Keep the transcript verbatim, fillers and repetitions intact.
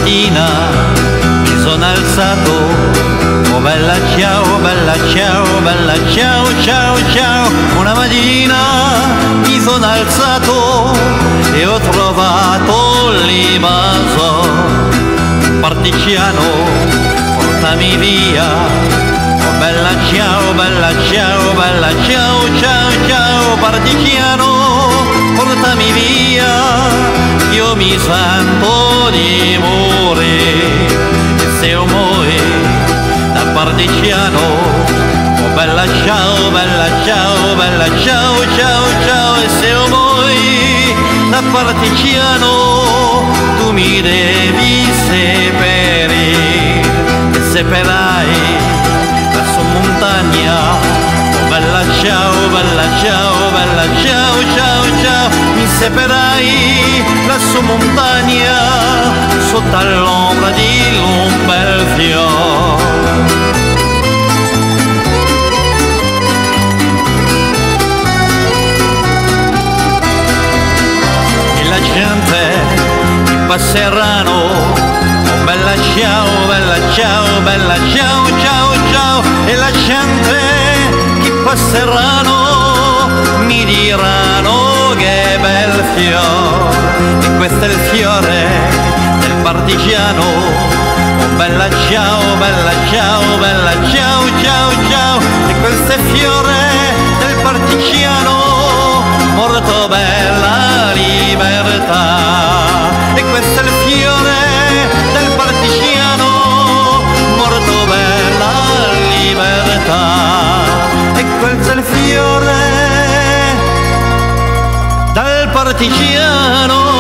mattina mi sono alzato, oh bella ciao, bella ciao, bella ciao, ciao, ciao. Una mattina mi sono alzato e ho trovato l'invaso. Partigiano, portami via, oh bella ciao, bella ciao, bella ciao, ciao, ciao. Partigiano, portami via, io mi sento di morire. E se io muoio da partigiano, oh bella ciao, bella ciao, bella ciao, ciao, ciao. E se io muoio da partigiano, tu mi devi seppellire. E sepellerai la sua montagna, oh bella ciao, bella ciao, bella ciao, ciao, ciao. Mi seppellerai la sua montagna sotto l'ombra di un bel fiore. E la gente che passeranno, oh bella ciao, bella ciao, bella ciao, ciao, ciao. E la gente che passeranno mi diranno che bel fiore. E questo è il fiore del partigiano, oh bella ciao, bella ciao, bella ciao, ciao, ciao. E questo è il fiore del partigiano, morto bella libertà. E questo è il fiore del partigiano, morto bella libertà. E questo è il fiore del partigiano.